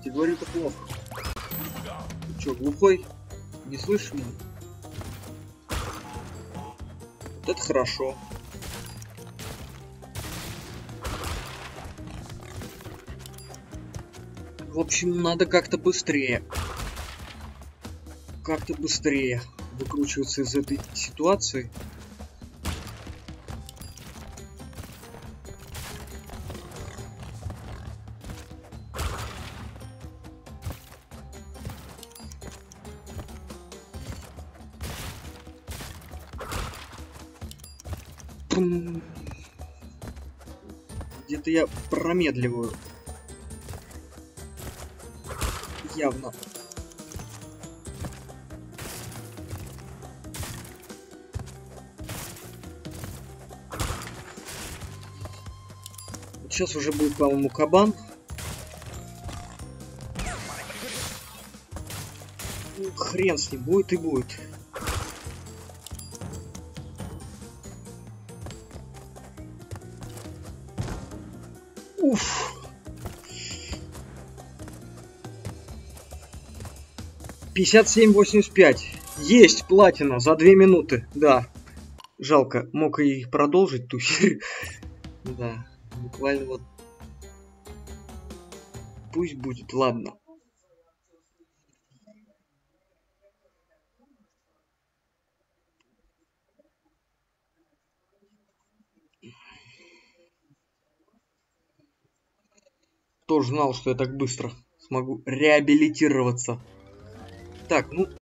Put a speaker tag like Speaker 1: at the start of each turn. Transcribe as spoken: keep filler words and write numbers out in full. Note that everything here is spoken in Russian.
Speaker 1: тебе говорю, это плохо. Ты чё, глухой? Не слышишь меня? Вот это хорошо. В общем, надо как-то быстрее. Как-то быстрее выкручиваться из этой ситуации. Где-то я промедливаю. Явно. Вот сейчас уже будет, по-моему, кабан. Ну, хрен с ним, будет и будет. Уф. пятьдесят семь восемьдесят пять. Есть платина за две минуты. Да. Жалко, мог и продолжить ту серию. Да, буквально вот. Пусть будет, ладно. Тоже знал, что я так быстро смогу реабилитироваться. Так, ну...